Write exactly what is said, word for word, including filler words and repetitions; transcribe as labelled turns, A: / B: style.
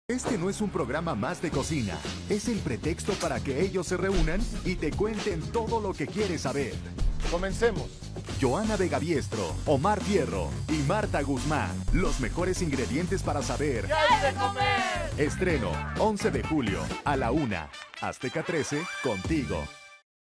A: Este no es un programa más de cocina, es el pretexto para que ellos se reúnan y te cuenten todo lo que quieres saber.
B: Comencemos.
A: Joana Vegaviestro, Omar Fierro y Marta Guzmán. Los mejores ingredientes para saber
B: ¿Qué hay de comer?
A: Estreno, once de julio, a la una. Azteca trece, contigo.